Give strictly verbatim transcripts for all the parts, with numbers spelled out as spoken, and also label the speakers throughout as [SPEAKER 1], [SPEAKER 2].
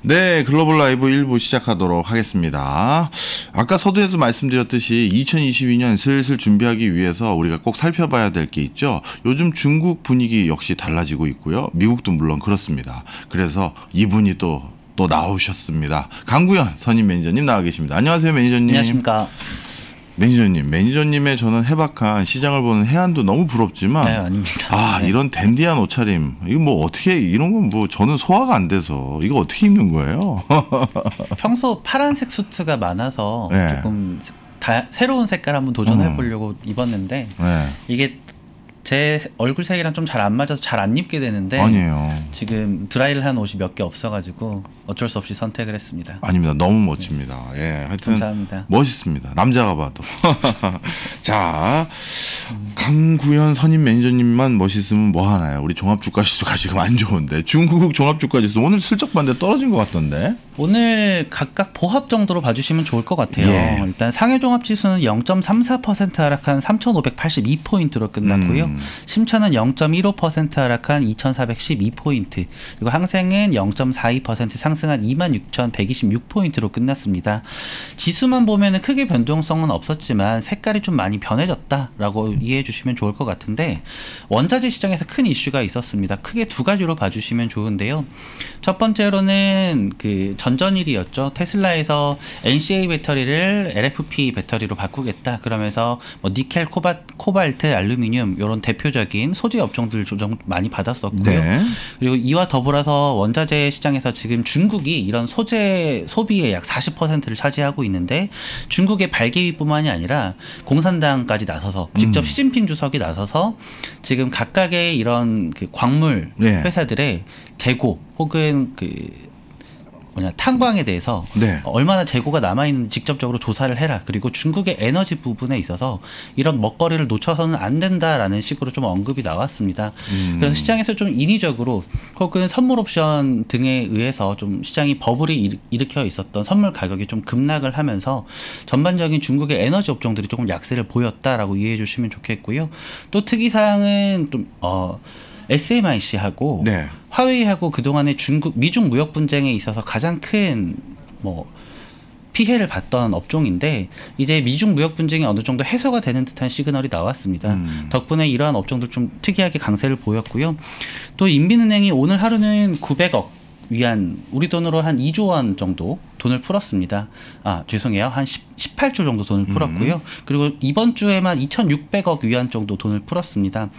[SPEAKER 1] 네, 글로벌 라이브 일 부 시작하도록 하겠습니다. 아까 서두에서 말씀드렸듯이 이천이십이 년 슬슬 준비하기 위해서 우리가 꼭 살펴봐야 될 게 있죠. 요즘 중국 분위기 역시 달라지고 있고요. 미국도 물론 그렇습니다. 그래서 이분이 또, 또 나오셨습니다. 강구현 선임 매니저님 나와 계십니다. 안녕하세요, 매니저님.
[SPEAKER 2] 안녕하십니까.
[SPEAKER 1] 매니저님, 매니저님의 저는 해박한 시장을 보는 해안도 너무 부럽지만,
[SPEAKER 2] 네, 아닙니다.
[SPEAKER 1] 아,
[SPEAKER 2] 네.
[SPEAKER 1] 이런 댄디한 옷차림, 이거 뭐 어떻게, 이런 건 뭐 저는 소화가 안 돼서, 이거 어떻게 입는 거예요?
[SPEAKER 2] 평소 파란색 수트가 많아서
[SPEAKER 1] 네.
[SPEAKER 2] 조금 다, 새로운 색깔 한번 도전해 보려고 음. 입었는데,
[SPEAKER 1] 네.
[SPEAKER 2] 이게 제 얼굴색이랑 좀 잘 안 맞아서 잘 안 입게 되는데,
[SPEAKER 1] 아니에요.
[SPEAKER 2] 지금 드라이를 한 옷이 몇 개 없어가지고 어쩔 수 없이 선택을 했습니다.
[SPEAKER 1] 아닙니다. 너무 멋집니다. 네. 예, 하여튼
[SPEAKER 2] 감사합니다.
[SPEAKER 1] 멋있습니다. 남자가 봐도. 자, 강구현 선임 매니저님만 멋있으면 뭐 하나요? 우리 종합주가지수가 지금 안 좋은데 중국 종합주가지수 오늘 슬쩍 봤는데 떨어진 것 같던데.
[SPEAKER 2] 오늘 각각 보합 정도로 봐주시면 좋을 것 같아요.
[SPEAKER 1] 예.
[SPEAKER 2] 일단 상해종합지수는 영 점 삼사 퍼센트 하락한 삼천오백팔십이 포인트로 끝났고요.
[SPEAKER 1] 음.
[SPEAKER 2] 심차는 영 점 일오 퍼센트 하락한 이천사백십이 포인트, 그리고 항생은 영 점 사이 퍼센트 상승한 이만 육천백이십육 포인트로 끝났습니다. 지수만 보면은 크게 변동성은 없었지만 색깔이 좀 많이 변해졌다라고 이해해 주시면 좋을 것 같은데, 원자재 시장에서 큰 이슈가 있었습니다. 크게 두 가지로 봐주시면 좋은데요. 첫 번째로는 그 전전일이었죠. 테슬라에서 엔씨에이 배터리를 엘에프피 배터리로 바꾸겠다 그러면서 뭐 니켈, 코바, 코발트, 알루미늄 이런 대표적인 소재 업종들 조정 많이 받았었고요.
[SPEAKER 1] 네.
[SPEAKER 2] 그리고 이와 더불어서 원자재 시장에서 지금 중국이 이런 소재 소비의 약 사십 퍼센트를 차지하고 있는데, 중국의 발기위뿐만이 아니라 공산당까지 나서서 직접
[SPEAKER 1] 음.
[SPEAKER 2] 시진핑 주석이 나서서 지금 각각의 이런 그 광물
[SPEAKER 1] 네.
[SPEAKER 2] 회사들의 재고 혹은 그 뭐냐 탄광에 대해서
[SPEAKER 1] 네.
[SPEAKER 2] 얼마나 재고가 남아있는지 직접적으로 조사를 해라. 그리고 중국의 에너지 부분에 있어서 이런 먹거리를 놓쳐서는 안 된다라는 식으로 좀 언급이 나왔습니다.
[SPEAKER 1] 음.
[SPEAKER 2] 그래서 시장에서 좀 인위적으로 혹은 선물 옵션 등에 의해서 좀 시장이 버블이 일으켜 있었던 선물 가격이 좀 급락을 하면서 전반적인 중국의 에너지 업종들이 조금 약세를 보였다라고 이해해 주시면 좋겠고요. 또 특이사항은 좀 어. 에스엠아이씨하고
[SPEAKER 1] 네.
[SPEAKER 2] 화웨이하고 그동안의 중국 미중 무역 분쟁에 있어서 가장 큰 뭐 피해를 봤던 업종인데, 이제 미중 무역 분쟁이 어느 정도 해소가 되는 듯한 시그널이 나왔습니다. 음. 덕분에 이러한 업종들 좀 특이하게 강세를 보였고요. 또 인민은행이 오늘 하루는 구백억 위안, 우리 돈으로 한 이조 원 정도 돈을 풀었습니다. 아, 죄송해요. 한 십팔 조 정도 돈을 풀었고요. 음. 그리고 이번 주에만 이천육백억 위안 정도 돈을 풀었습니다.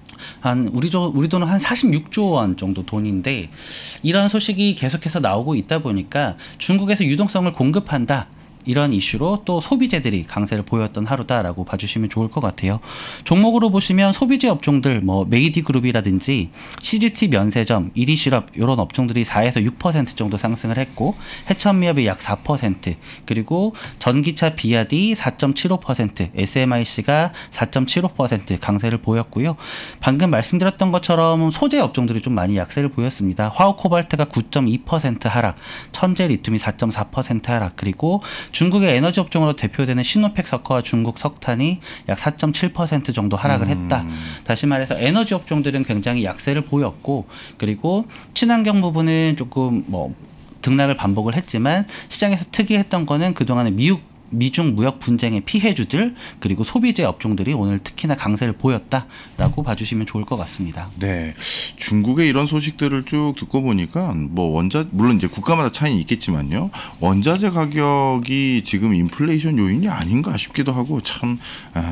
[SPEAKER 2] 한 우리 조 우리 돈은 한 사십육조 원 정도 돈인데, 이런 소식이 계속해서 나오고 있다 보니까 중국에서 유동성을 공급한다, 이런 이슈로 또 소비재들이 강세를 보였던 하루다라고 봐주시면 좋을 것 같아요. 종목으로 보시면 소비재 업종들 뭐 메이디그룹이라든지 씨지티 면세점, 이리시럽 이런 업종들이 사에서 육 퍼센트 정도 상승을 했고, 해천미업이 약 사 퍼센트, 그리고 전기차 비아디 사 점 칠오 퍼센트, 에스엠아이씨가 사 점 칠오 퍼센트 강세를 보였고요. 방금 말씀드렸던 것처럼 소재 업종들이 좀 많이 약세를 보였습니다. 화오코발트가 구 점 이 퍼센트 하락, 천재 리튬이 사 점 사 퍼센트 하락, 그리고 중국의 에너지 업종으로 대표되는 시노펙 석화와 중국 석탄이 약 사 점 칠 퍼센트 정도 하락을 했다. 음. 다시 말해서 에너지 업종들은 굉장히 약세를 보였고, 그리고 친환경 부분은 조금 뭐 등락을 반복을 했지만, 시장에서 특이했던 거는 그동안의 미국 미중 무역 분쟁의 피해주들 그리고 소비재 업종들이 오늘 특히나 강세를 보였다라고 봐주시면 좋을 것 같습니다.
[SPEAKER 1] 네, 중국의 이런 소식들을 쭉 듣고 보니까 뭐 원자 물론 이제 국가마다 차이는 있겠지만요, 원자재 가격이 지금 인플레이션 요인이 아닌가 싶기도 하고 참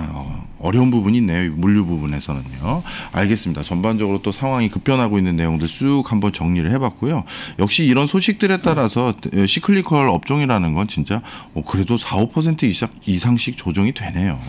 [SPEAKER 1] 어려운 부분이 있네요. 물류 부분에서는요. 알겠습니다. 전반적으로 또 상황이 급변하고 있는 내용들 쭉 한번 정리를 해봤고요. 역시 이런 소식들에 따라서 시클리컬 업종이라는 건 진짜 그래도 사, 오 퍼센트 이상, 이상씩 조정이 되네요.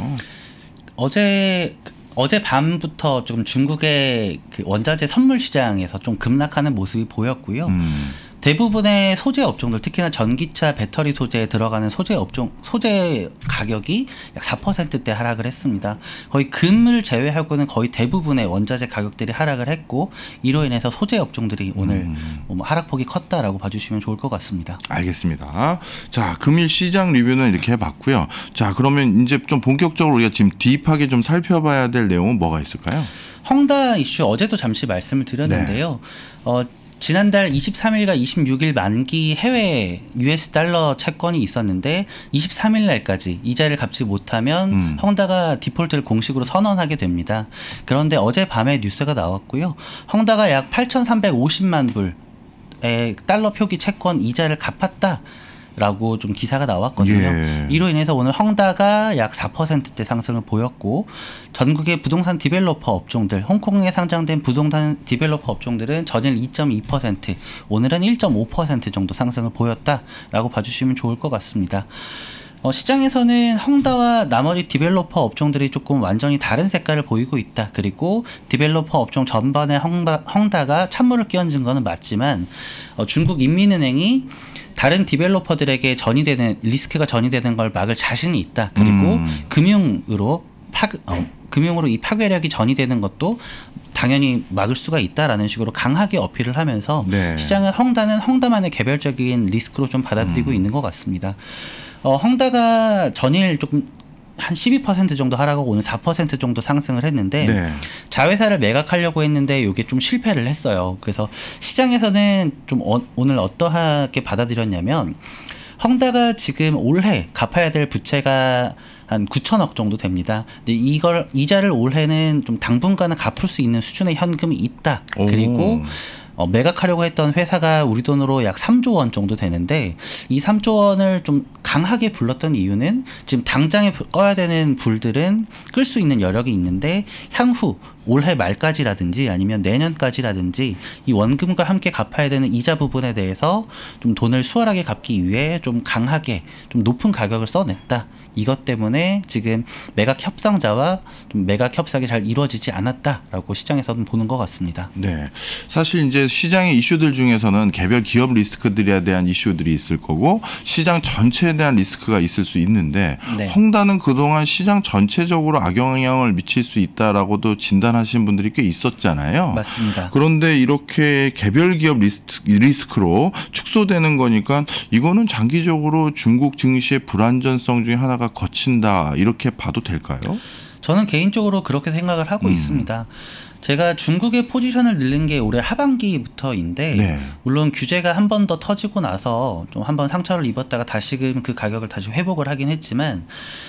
[SPEAKER 2] 어제 어제 밤부터 좀 중국의 그 원자재 선물 시장에서 좀 급락하는 모습이 보였고요. 음. 대부분의 소재 업종들, 특히나 전기차 배터리 소재에 들어가는 소재 업종, 소재 가격이 약 사 퍼센트대 하락을 했습니다. 거의 금을 제외하고는 거의 대부분의 원자재 가격들이 하락을 했고, 이로 인해서 소재 업종들이 오늘 음. 하락폭이 컸다라고 봐주시면 좋을 것 같습니다.
[SPEAKER 1] 알겠습니다. 자, 금일 시장 리뷰는 이렇게 해봤고요. 자, 그러면 이제 좀 본격적으로 우리가 지금 딥하게 좀 살펴봐야 될 내용은 뭐가 있을까요?
[SPEAKER 2] 헝다 이슈 어제도 잠시 말씀을 드렸는데요. 네. 어, 지난달 이십삼 일과 이십육 일 만기 해외 유에스 달러 채권이 있었는데 이십삼 일 날까지 이자를 갚지 못하면 음. 헝다가 디폴트를 공식으로 선언하게 됩니다. 그런데 어젯밤에 뉴스가 나왔고요. 헝다가 약 팔천삼백오십만 불의 달러 표기 채권 이자를 갚았다. 라고 좀 기사가 나왔거든요.
[SPEAKER 1] 예.
[SPEAKER 2] 이로 인해서 오늘 헝다가 약 사 퍼센트대 상승을 보였고 전국의 부동산 디벨로퍼 업종들, 홍콩에 상장된 부동산 디벨로퍼 업종들은 전일 이 점 이 퍼센트, 오늘은 일 점 오 퍼센트 정도 상승을 보였다라고 봐주시면 좋을 것 같습니다. 어, 시장에서는 헝다와 나머지 디벨로퍼 업종들이 조금 완전히 다른 색깔을 보이고 있다. 그리고 디벨로퍼 업종 전반에 헝다, 헝다가 찬물을 끼얹은 것은 맞지만 어, 중국 인민은행이 다른 디벨로퍼들에게 전이되는 리스크가 전이되는 걸 막을 자신이 있다. 그리고 음. 금융으로 파 어, 금융으로 이 파괴력이 전이되는 것도 당연히 막을 수가 있다라는 식으로 강하게 어필을 하면서 네. 시장은 헝다는 헝다만의 개별적인 리스크로 좀 받아들이고 음. 있는 것 같습니다. 어, 헝다가 전일 조금 한 십이 퍼센트 정도 하락하고 오늘 사 퍼센트 정도 상승을 했는데 네. 자회사를 매각하려고 했는데 이게 좀 실패를 했어요. 그래서 시장에서는 좀 어, 오늘 어떠하게 받아들였냐면 헝다가 지금 올해 갚아야 될 부채가 한 구천억 정도 됩니다. 근데 이걸 이자를 올해는 좀 당분간은 갚을 수 있는 수준의 현금이 있다.
[SPEAKER 1] 오.
[SPEAKER 2] 그리고 어, 매각하려고 했던 회사가 우리 돈으로 약 삼조 원 정도 되는데 이 삼조 원을 좀 강하게 불렀던 이유는 지금 당장에 꺼야 되는 불들은 끌 수 있는 여력이 있는데 향후 올해 말까지라든지 아니면 내년까지라든지 이 원금과 함께 갚아야 되는 이자 부분에 대해서 좀 돈을 수월하게 갚기 위해 좀 강하게 좀 높은 가격을 써냈다. 이것 때문에 지금 매각 협상자와 좀 매각 협상이 잘 이루어지지 않았다라고 시장에서는 보는 것 같습니다.
[SPEAKER 1] 네, 사실 이제 시장의 이슈들 중에서는 개별 기업 리스크들에 대한 이슈들이 있을 거고 시장 전체에 대한 리스크가 있을 수 있는데 네. 헝다는 그동안 시장 전체적으로 악영향을 미칠 수 있다라고도 진단하신 분들이 꽤 있었잖아요.
[SPEAKER 2] 맞습니다.
[SPEAKER 1] 그런데 이렇게 개별 기업 리스크, 리스크로 축소되는 거니까 이거는 장기적으로 중국 증시의 불안전성 중에 하나가 거친다 이렇게 봐도 될까요?
[SPEAKER 2] 저는 개인적으로 그렇게 생각을 하고 음. 있습니다. 제가 중국의 포지션을 늘린 게 올해 하반기부터인데 네. 물론 규제가 한 번 더 터지고 나서 좀 한 번 상처를 입었다가 다시금 그 가격을 다시 회복을 하긴 했지만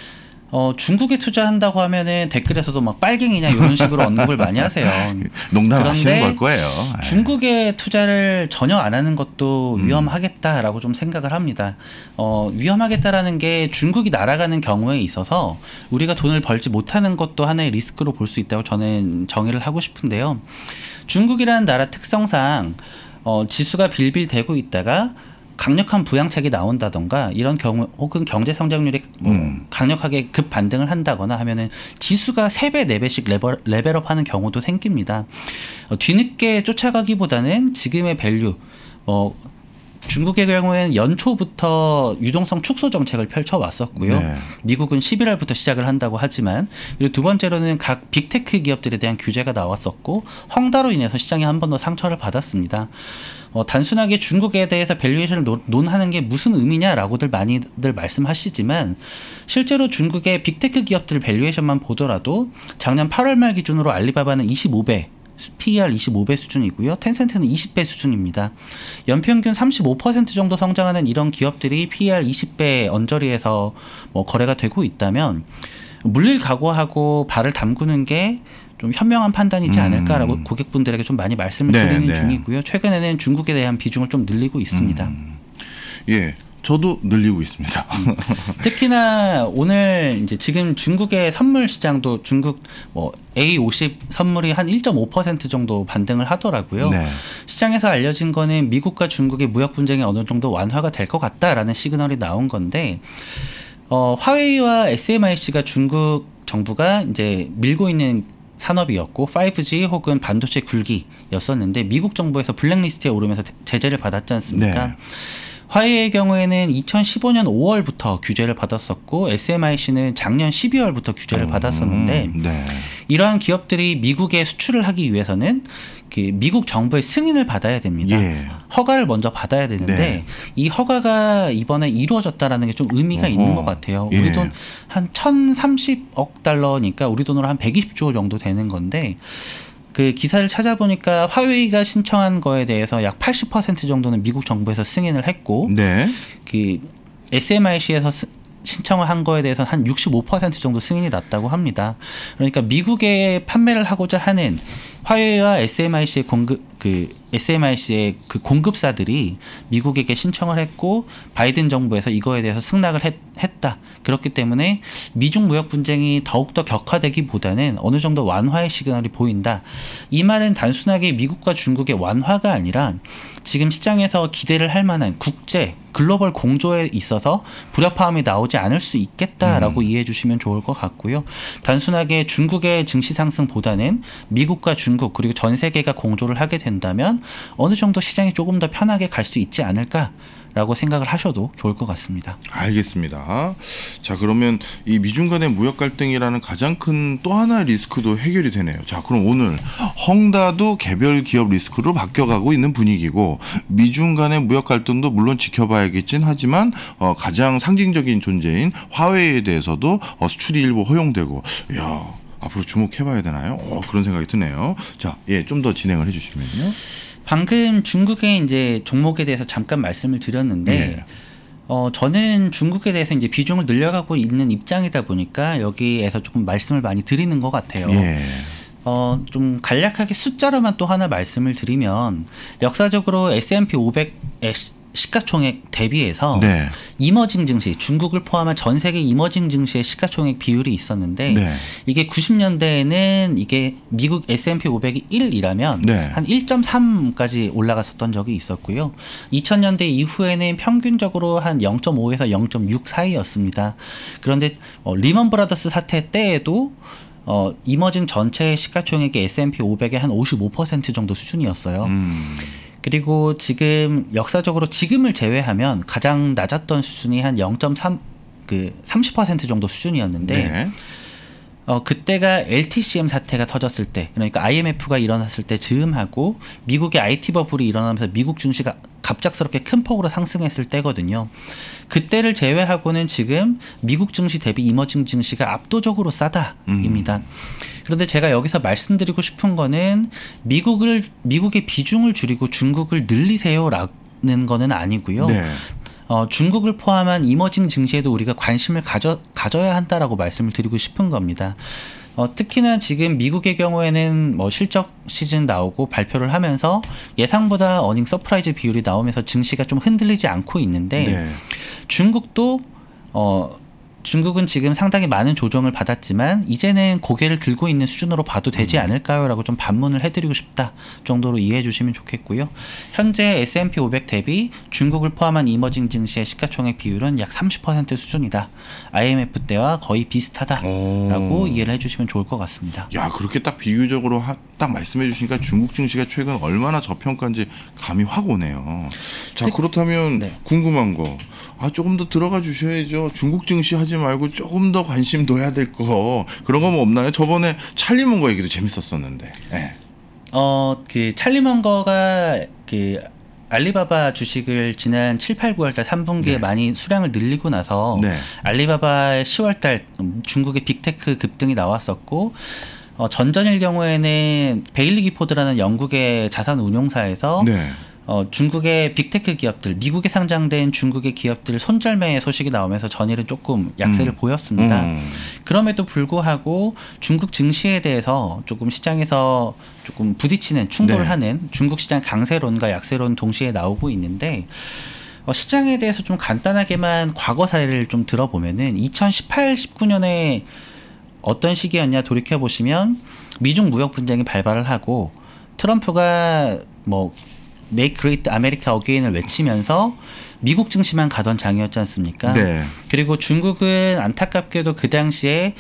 [SPEAKER 2] 어, 중국에 투자한다고 하면은 댓글에서도 막 빨갱이냐 이런 식으로 언급을 많이 하세요.
[SPEAKER 1] 농담하시는 걸 거예요.
[SPEAKER 2] 중국에 투자를 전혀 안 하는 것도 위험하겠다라고 좀 생각을 합니다. 어, 위험하겠다라는 게 중국이 날아가는 경우에 있어서 우리가 돈을 벌지 못하는 것도 하나의 리스크로 볼 수 있다고 저는 정의를 하고 싶은데요. 중국이라는 나라 특성상 어, 지수가 빌빌대고 있다가 강력한 부양책이 나온다던가 이런 경우 혹은 경제 성장률이 뭐 음. 강력하게 급 반등을 한다거나 하면은 지수가 세 배, 네 배씩 레벨, 레벨업하는 경우도 생깁니다. 어, 뒤늦게 쫓아가기보다는 지금의 밸류 뭐 중국의 경우에는 연초부터 유동성 축소 정책을 펼쳐왔었고요. 네. 미국은 십일월부터 시작을 한다고 하지만 그리고 두 번째로는 각 빅테크 기업들에 대한 규제가 나왔었고 헝다로 인해서 시장이 한 번 더 상처를 받았습니다. 어, 단순하게 중국에 대해서 밸류에이션을 노, 논하는 게 무슨 의미냐라고들 많이들 말씀하시지만 실제로 중국의 빅테크 기업들 밸류에이션만 보더라도 작년 팔월 말 기준으로 알리바바는 이십오 배 피이알 이십오 배 수준이고요. 텐센트는 이십 배 수준입니다. 연평균 삼십오 퍼센트 정도 성장하는 이런 기업들이 피이알 이십 배 언저리에서 뭐 거래가 되고 있다면 물릴 각오하고 발을 담그는 게 좀 현명한 판단이지 않을까라고 음. 고객분들에게 좀 많이 말씀을 네, 드리는 네. 중이고요. 최근에는 중국에 대한 비중을 좀 늘리고 있습니다.
[SPEAKER 1] 음. 예. 저도 늘리고 있습니다.
[SPEAKER 2] 음. 특히나 오늘 이제 지금 중국의 선물 시장도 중국 뭐 에이 오십 선물이 한 일 점 오 퍼센트 정도 반등을 하더라고요. 네. 시장에서 알려진 거는 미국과 중국의 무역 분쟁이 어느 정도 완화가 될 것 같다라는 시그널이 나온 건데 어, 화웨이와 에스엠아이씨가 중국 정부가 이제 밀고 있는 산업이었고 파이브지 혹은 반도체 굴기였었는데 미국 정부에서 블랙리스트에 오르면서 제재를 받았지 않습니까? 네. 화웨이의 경우에는 이천십오 년 오월부터 규제를 받았었고 에스엠아이씨는 작년 십이월부터 규제를 음, 받았었는데 네. 이러한 기업들이 미국에 수출을 하기 위해서는 그 미국 정부의 승인을 받아야 됩니다. 예. 허가를 먼저 받아야 되는데 네. 이 허가가 이번에 이루어졌다라는 게 좀 의미가 어허. 있는 것 같아요. 우리 예. 돈 한 천삼십억 달러니까 우리 돈으로 한 백이십 조 정도 되는 건데 그 기사를 찾아보니까 화웨이가 신청한 거에 대해서 약 팔십 퍼센트 정도는 미국 정부에서 승인을 했고,
[SPEAKER 1] 네.
[SPEAKER 2] 그 에스엠아이씨에서 스, 신청을 한 거에 대해서 한 육십오 퍼센트 정도 승인이 났다고 합니다. 그러니까 미국에 판매를 하고자 하는 화웨이와 에스엠아이씨의 공급 그 에스엠아이씨의 그 공급사들이 미국에게 신청을 했고 바이든 정부에서 이거에 대해서 승낙을 했, 했다. 그렇기 때문에 미중 무역 분쟁이 더욱더 격화되기보다는 어느 정도 완화의 시그널이 보인다. 이 말은 단순하게 미국과 중국의 완화가 아니라 지금 시장에서 기대를 할 만한 국제 글로벌 공조에 있어서 불협화음이 나오지 않을 수 있겠다라고 음. 이해해 주시면 좋을 것 같고요. 단순하게 중국의 증시 상승보다는 미국과 중국 그리고 전 세계가 공조를 하게 된다면 어느 정도 시장이 조금 더 편하게 갈 수 있지 않을까라고 생각을 하셔도 좋을 것 같습니다.
[SPEAKER 1] 알겠습니다. 자, 그러면 이 미중 간의 무역 갈등이라는 가장 큰 또 하나의 리스크도 해결이 되네요. 자, 그럼 오늘 헝다도 개별 기업 리스크로 바뀌어가고 있는 분위기고 미중 간의 무역 갈등도 물론 지켜봐야겠진 하지만 어, 가장 상징적인 존재인 화웨이에 대해서도 어, 수출이 일부 허용되고, 이야, 앞으로 주목해봐야 되나요? 어, 그런 생각이 드네요. 자, 예, 좀 더 진행을 해주시면요.
[SPEAKER 2] 방금 중국의 이제 종목에 대해서 잠깐 말씀을 드렸는데, 예. 어, 저는 중국에 대해서 이제 비중을 늘려가고 있는 입장이다 보니까 여기에서 조금 말씀을 많이 드리는 것 같아요.
[SPEAKER 1] 예.
[SPEAKER 2] 어, 좀 간략하게 숫자로만 또 하나 말씀을 드리면 역사적으로 에스 앤 피 오백의 시가총액 대비해서
[SPEAKER 1] 네.
[SPEAKER 2] 이머징 증시, 중국을 포함한 전 세계 이머징 증시의 시가총액 비율이 있었는데 네. 이게 구십 년대에는 이게 미국 에스 앤 피 오백이 일이라면 네. 한 일 점 삼까지 올라갔었던 적이 있었고요. 이천 년대 이후에는 평균적으로 한 영 점 오에서 영 점 육 사이였습니다. 그런데 어, 리먼 브라더스 사태 때에도 어, 이머징 전체 시가총액이 에스 앤 피 오백의 한 오십오 퍼센트 정도 수준이었어요. 음. 그리고 지금 역사적으로 지금을 제외하면 가장 낮았던 수준이 한 영 점 삼, 그 삼십 퍼센트 정도 수준이었는데 네. 어, 그때가 엘 티 씨 엠 사태가 터졌을 때, 그러니까 아이 엠 에프가 일어났을 때 즈음하고 미국의 아이 티 버블이 일어나면서 미국 증시가 갑작스럽게 큰 폭으로 상승했을 때거든요. 그때를 제외하고는 지금 미국 증시 대비 이머징 증시가 압도적으로 싸다입니다. 음. 그런데 제가 여기서 말씀드리고 싶은 거는 미국을 미국의 비중을 줄이고 중국을 늘리세요라는 거는 아니고요. 네. 어, 중국을 포함한 이머징 증시에도 우리가 관심을 가져, 가져야 한다라고 말씀을 드리고 싶은 겁니다. 어, 특히나 지금 미국의 경우에는 뭐 실적 시즌 나오고 발표를 하면서 예상보다 어닝 서프라이즈 비율이 나오면서 증시가 좀 흔들리지 않고 있는데 네. 중국도 어, 중국은 지금 상당히 많은 조정을 받았지만 이제는 고개를 들고 있는 수준으로 봐도 되지 않을까요? 라고 좀 반문을 해드리고 싶다 정도로 이해해 주시면 좋겠고요. 현재 에스 앤 피 오백 대비 중국을 포함한 이머징 증시의 시가총액 비율은 약 삼십 퍼센트 수준이다. 아이 엠 에프 때와 거의 비슷하다라고 이해를 해주시면 좋을 것 같습니다.
[SPEAKER 1] 야, 그렇게 딱 비유적으로 하, 딱 말씀해 주시니까 중국 증시가 최근 얼마나 저평가인지 감이 확 오네요. 자, 특, 그렇다면 네. 궁금한 거. 아, 조금 더 들어가 주셔야죠. 중국 증시 하지 말고 조금 더 관심 둬야 될 거. 그런 거 뭐 없나요? 저번에 찰리 먼거 얘기도 재밌었었는데. 네.
[SPEAKER 2] 어, 그 찰리 먼거가 그 알리바바 주식을 지난 칠, 팔, 구월 달 삼 분기에 네. 많이 수량을 늘리고 나서 네. 알리바바의 시월 달 중국의 빅테크 급등이 나왔었고 어, 전전일 경우에는 베일리 기포드라는 영국의 자산 운용사에서 네. 어, 중국의 빅테크 기업들, 미국에 상장된 중국의 기업들 손절매 소식이 나오면서 전일은 조금 약세를 음. 보였습니다. 음. 그럼에도 불구하고 중국 증시에 대해서 조금 시장에서 조금 부딪히는 충돌하는 네. 중국 시장 강세론과 약세론 동시에 나오고 있는데 어, 시장에 대해서 좀 간단하게만 과거 사례를 좀 들어보면은 이천십팔, 십구 년에 어떤 시기였냐 돌이켜보시면 미중 무역 분쟁이 발발을 하고 트럼프가 뭐 Make Great America Again을 외치면서 미국 증시만 가던 장이었지 않습니까? 네. 그리고 중국은 안타깝게도 그 당시에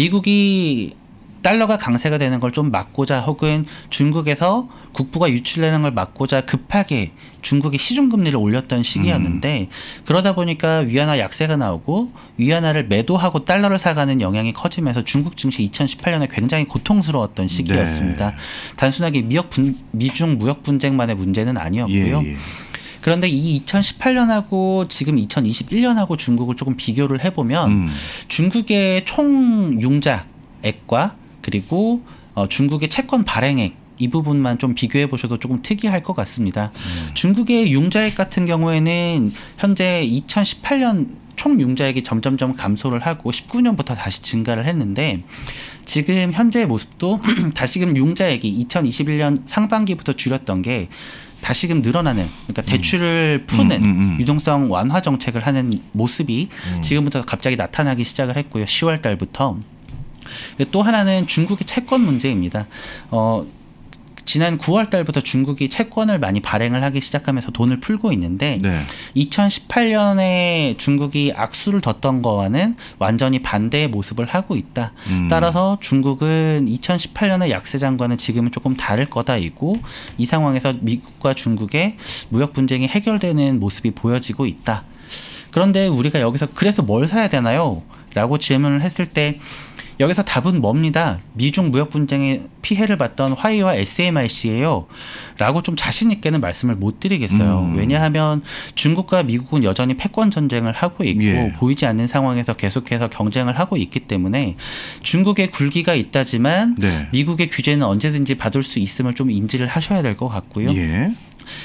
[SPEAKER 2] 미국이 달러가 강세가 되는 걸 좀 막고자 혹은 중국에서 국부가 유출되는 걸 막고자 급하게 중국이 시중금리를 올렸던 시기였는데 음. 그러다 보니까 위안화 약세가 나오고 위안화를 매도하고 달러를 사가는 영향이 커지면서 중국 증시 이천십팔 년에 굉장히 고통스러웠던 시기였습니다. 네. 단순하게 미역 분, 미중 무역 분쟁만의 문제는 아니었고요. 예, 예. 그런데 이 이천십팔 년하고 지금 이천이십일 년하고 중국을 조금 비교를 해보면 음. 중국의 총 융자액과 그리고 어, 중국의 채권 발행액 이 부분만 좀 비교해 보셔도 조금 특이할 것 같습니다. 음. 중국의 융자액 같은 경우에는 현재 이천십팔 년 총 융자액이 점점점 감소를 하고 십구 년부터 다시 증가를 했는데 지금 현재의 모습도 다시금 융자액이 이천이십일 년 상반기부터 줄였던 게 다시금 늘어나는, 그러니까 대출을 푸는
[SPEAKER 1] 음, 음, 음.
[SPEAKER 2] 유동성 완화 정책을 하는 모습이
[SPEAKER 1] 음.
[SPEAKER 2] 지금부터 갑자기 나타나기 시작을 했고요. 시월 달부터. 또 하나는 중국의 채권 문제입니다. 어, 지난 구월 달부터 중국이 채권을 많이 발행을 하기 시작하면서 돈을 풀고 있는데
[SPEAKER 1] 네.
[SPEAKER 2] 이천십팔 년에 중국이 악수를 뒀던 거와는 완전히 반대의 모습을 하고 있다.
[SPEAKER 1] 음.
[SPEAKER 2] 따라서 중국은 이천십팔 년의 약세장과는 지금은 조금 다를 거다이고 이 상황에서 미국과 중국의 무역 분쟁이 해결되는 모습이 보여지고 있다. 그런데 우리가 여기서 그래서 뭘 사야 되나요? 라고 질문을 했을 때 여기서 답은 뭡니다. 미중 무역 분쟁에 피해를 봤던 화웨이와 에스엠알씨예요. 라고 좀 자신 있게는 말씀을 못 드리겠어요. 음. 왜냐하면 중국과 미국은 여전히 패권 전쟁을 하고 있고
[SPEAKER 1] 예.
[SPEAKER 2] 보이지 않는 상황에서 계속해서 경쟁을 하고 있기 때문에 중국의 굴기가 있다지만 네. 미국의 규제는 언제든지 받을 수 있음을 좀 인지를 하셔야 될 것 같고요.
[SPEAKER 1] 예.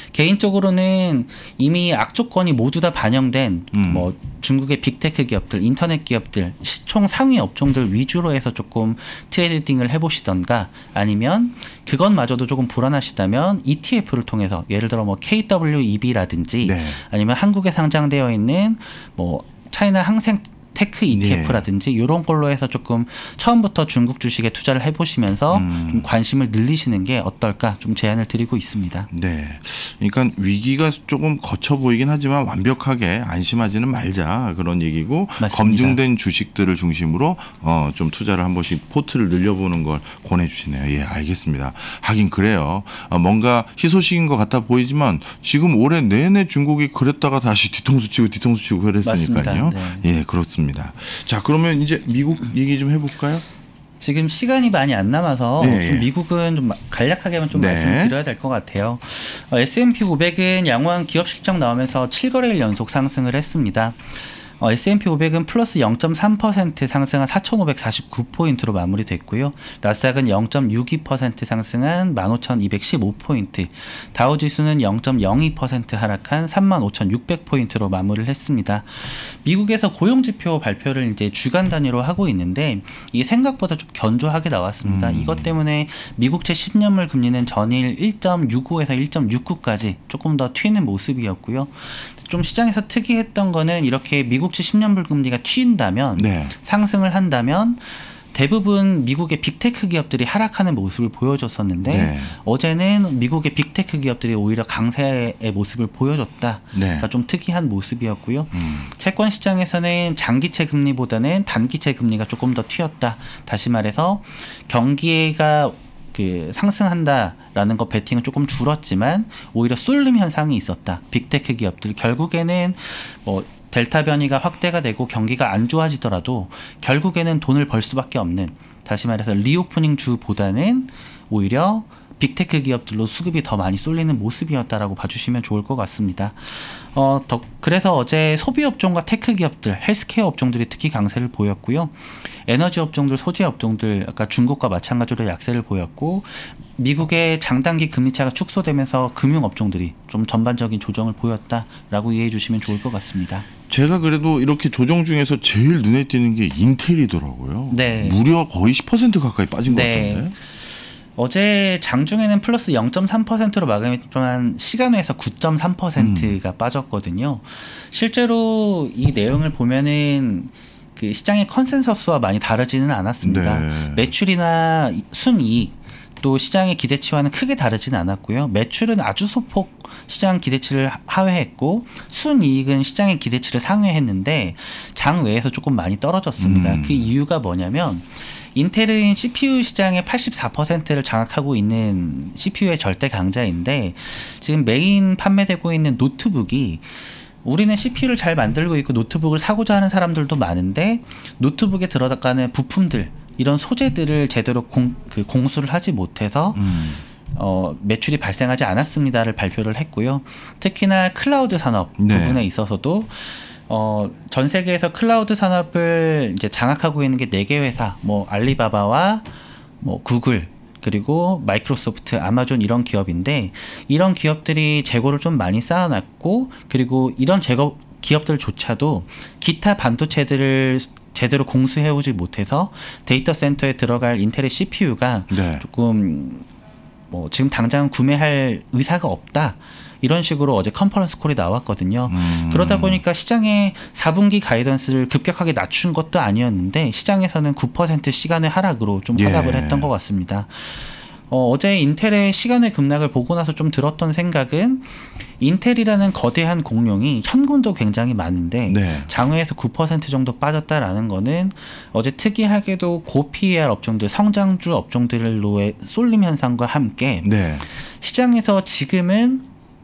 [SPEAKER 2] 개인적으로는 이미 악조건이 모두 다 반영된
[SPEAKER 1] 음.
[SPEAKER 2] 뭐 중국의 빅테크 기업들, 인터넷 기업들, 시총 상위 업종들 위주로 해서 조금 트레이딩을 해보시던가 아니면 그것마저도 조금 불안하시다면 이티에프를 통해서 예를 들어 뭐 케이더블유이비라든지 네. 아니면 한국에 상장되어 있는 뭐 차이나 항생 테크 이티에프라든지 네. 이런 걸로 해서 조금 처음부터 중국 주식에 투자를 해보시면서 음. 좀 관심을 늘리시는 게 어떨까 좀 제안을 드리고 있습니다.
[SPEAKER 1] 네, 그러니까 위기가 조금 거쳐 보이긴 하지만 완벽하게 안심하지는 말자 그런 얘기고 맞습니다. 검증된 주식들을 중심으로 어, 좀 투자를 한 번씩 포트를 늘려보는 걸 권해주시네요. 예, 알겠습니다. 하긴 그래요. 어, 뭔가 희소식인 것 같아 보이지만 지금 올해 내내 중국이 그랬다가 다시 뒤통수 치고 뒤통수 치고 그랬으니까요. 네. 예, 그렇습니다. 자, 그러면 이제 미국 얘기 좀 해볼까요?
[SPEAKER 2] 지금 시간이 많이 안 남아서 네. 좀 미국은 좀 간략하게만 좀 네. 말씀을 드려야 될 것 같아요. 어, 에스앤피 오백은 양호한 기업 실적 나오면서 칠 거래일 연속 상승을 했습니다. 어, 에스앤피 오백은 플러스 영 점 삼 퍼센트 상승한 사천오백사십구 포인트로 마무리됐고요. 나스닥은 영 점 육이 퍼센트 상승한 만 오천이백십오 포인트, 다우지수는 영 점 영이 퍼센트 하락한 삼만 오천육백 포인트로 마무리를 했습니다. 미국에서 고용지표 발표를 이제 주간 단위로 하고 있는데 이게 생각보다 좀 견조하게 나왔습니다. 음. 이것 때문에 미국채 십 년물 금리는 전일 일 점 육오에서 일 점 육구까지 조금 더 튀는 모습이었고요. 좀 시장에서 특이했던 거는 이렇게 미국채 십 년물 금리가 튀인다면 네. 상승을 한다면 대부분 미국의 빅테크 기업들이 하락하는 모습을 보여줬었는데 네. 어제는 미국의 빅테크 기업들이 오히려 강세의 모습을 보여줬다. 네. 그러니까 좀 특이한 모습이었고요. 음. 채권 시장에서는 장기채 금리보다는 단기채 금리가 조금 더 튀었다. 다시 말해서 경기가 그 상승한다라는 거 베팅은 조금 줄었지만 오히려 쏠림 현상이 있었다. 빅테크 기업들 결국에는 뭐 델타 변이가 확대가 되고 경기가 안 좋아지더라도 결국에는 돈을 벌 수밖에 없는, 다시 말해서 리오프닝 주보다는 오히려 빅테크 기업들로 수급이 더 많이 쏠리는 모습이었다라고 봐주시면 좋을 것 같습니다. 어, 더, 그래서 어제 소비 업종과 테크 기업들, 헬스케어 업종들이 특히 강세를 보였고요. 에너지 업종들, 소재 업종들 아까 중국과 마찬가지로 약세를 보였고 미국의 장단기 금리차가 축소되면서 금융 업종들이 좀 전반적인 조정을 보였다라고 이해해 주시면 좋을 것 같습니다.
[SPEAKER 1] 제가 그래도 이렇게 조정 중에서 제일 눈에 띄는 게 인텔이더라고요. 네. 무려 거의 십 퍼센트 가까이 빠진 것
[SPEAKER 2] 네.
[SPEAKER 1] 같은데.
[SPEAKER 2] 어제 장중에는 플러스 영 점 삼 퍼센트로 마감했지만 시간외에서 구 점 삼 퍼센트가 음. 빠졌거든요. 실제로 이 내용을 보면은 그 시장의 컨센서스와 많이 다르지는 않았습니다. 네. 매출이나 순이익 또 시장의 기대치와는 크게 다르지는 않았고요. 매출은 아주 소폭 시장 기대치를 하회했고 순이익은 시장의 기대치를 상회했는데 장 외에서 조금 많이 떨어졌습니다. 음. 그 이유가 뭐냐면 인텔은 씨피유 시장의 팔십사 퍼센트를 장악하고 있는 씨피유의 절대 강자인데 지금 메인 판매되고 있는 노트북이 우리는 씨피유를 잘 만들고 있고 노트북을 사고자 하는 사람들도 많은데 노트북에 들어가는 부품들 이런 소재들을 제대로 공, 그 공수를 하지 못해서 음. 어, 매출이 발생하지 않았습니다를 발표를 했고요. 특히나 클라우드 산업 네. 부분에 있어서도 어, 전 세계에서 클라우드 산업을 이제 장악하고 있는 게 네 개 회사, 뭐 알리바바와 뭐 구글, 그리고 마이크로소프트, 아마존 이런 기업인데 이런 기업들이 재고를 좀 많이 쌓아놨고 그리고 이런 재고 기업들조차도 기타 반도체들을 제대로 공수해오지 못해서 데이터 센터에 들어갈 인텔의 씨피유가
[SPEAKER 1] 네.
[SPEAKER 2] 조금 뭐 지금 당장 구매할 의사가 없다. 이런 식으로 어제 컨퍼런스 콜이 나왔거든요.
[SPEAKER 1] 음.
[SPEAKER 2] 그러다 보니까 시장의 사 분기 가이던스를 급격하게 낮춘 것도 아니었는데 시장에서는 구 퍼센트 시간의 하락으로 좀 화답을
[SPEAKER 1] 예.
[SPEAKER 2] 했던 것 같습니다. 어, 어제 인텔의 시간의 급락을 보고 나서 좀 들었던 생각은 인텔이라는 거대한 공룡이 현금도 굉장히 많은데
[SPEAKER 1] 네.
[SPEAKER 2] 장외에서 구 퍼센트 정도 빠졌다라는 거는 어제 특이하게도 고 피이알 업종들, 성장주 업종들로의 쏠림 현상과 함께
[SPEAKER 1] 네.
[SPEAKER 2] 시장에서 지금은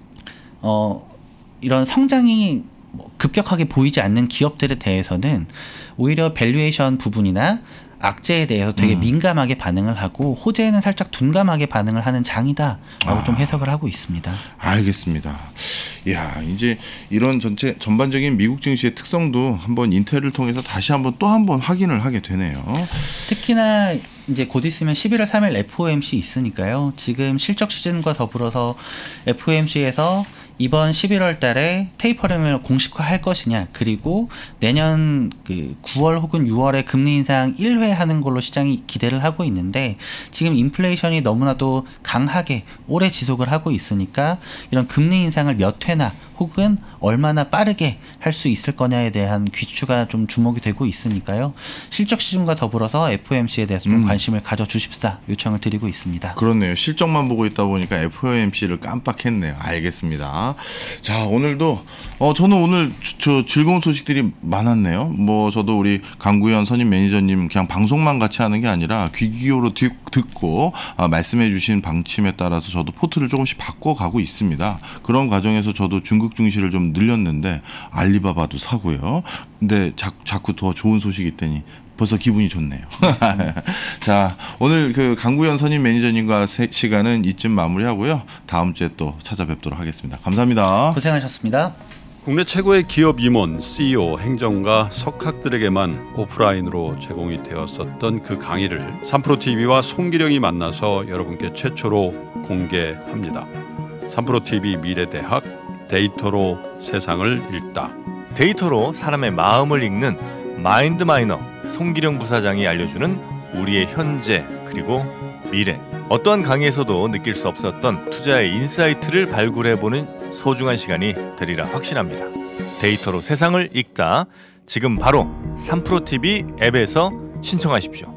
[SPEAKER 2] 어, 이런 성장이 급격하게 보이지 않는 기업들에 대해서는 오히려 밸류에이션 부분이나 악재에 대해서 되게
[SPEAKER 1] 음.
[SPEAKER 2] 민감하게 반응을 하고 호재에는 살짝 둔감하게 반응을 하는 장이다라고
[SPEAKER 1] 아.
[SPEAKER 2] 좀 해석을 하고 있습니다.
[SPEAKER 1] 알겠습니다. 야, 이제 이런 전체 전반적인 미국 증시의 특성도 한번 인텔을 통해서 다시 한번 또 한번 확인을 하게 되네요.
[SPEAKER 2] 특히나 이제 곧 있으면 십일월 삼일 에프오엠씨 있으니까요. 지금 실적 시즌과 더불어서 에프오엠씨에서 이번 십일월 달에 테이퍼링을 공식화할 것이냐, 그리고 내년 그 구월 혹은 유월에 금리 인상 일 회 하는 걸로 시장이 기대를 하고 있는데 지금 인플레이션이 너무나도 강하게 오래 지속을 하고 있으니까 이런 금리 인상을 몇 회나 혹은 얼마나 빠르게 할 수 있을 거냐에 대한 귀추가 좀 주목이 되고 있으니까요. 실적 시즌과 더불어서 에프오엠씨에 대해서 좀
[SPEAKER 1] 음.
[SPEAKER 2] 관심을 가져주십사 요청을 드리고 있습니다.
[SPEAKER 1] 그렇네요. 실적만 보고 있다 보니까 에프오엠씨를 깜빡했네요. 알겠습니다. 자, 오늘도 어 저는 오늘 주, 저 즐거운 소식들이 많았네요. 뭐 저도 우리 강구현 선임 매니저님 그냥 방송만 같이 하는 게 아니라 귀 기울여 듣고 아, 말씀해주신 방침에 따라서 저도 포트를 조금씩 바꿔가고 있습니다. 그런 과정에서 저도 중국 증시를 좀 늘렸는데 알리바바도 사고요. 근데 자, 자꾸 더 좋은 소식이 있더니 벌써 기분이 좋네요. 자, 오늘 그 강구현 선임 매니저님과 세, 시간은 이쯤 마무리하고요. 다음 주에 또 찾아뵙도록 하겠습니다. 감사합니다.
[SPEAKER 2] 고생하셨습니다.
[SPEAKER 3] 국내 최고의 기업 임원, 씨이오, 행정가, 석학들에게만 오프라인으로 제공이 되었었던 그 강의를 삼프로티비와 송기령이 만나서 여러분께 최초로 공개합니다. 삼프로티비 미래대학 데이터로 세상을 읽다.
[SPEAKER 4] 데이터로 사람의 마음을 읽는 마인드마이너 송기령 부사장이 알려주는 우리의 현재 그리고 미래. 어떠한 강의에서도 느낄 수 없었던 투자의 인사이트를 발굴해보는 소중한 시간이 되리라 확신합니다. 데이터로 세상을 읽다. 지금 바로 삼프로티비 앱에서 신청하십시오.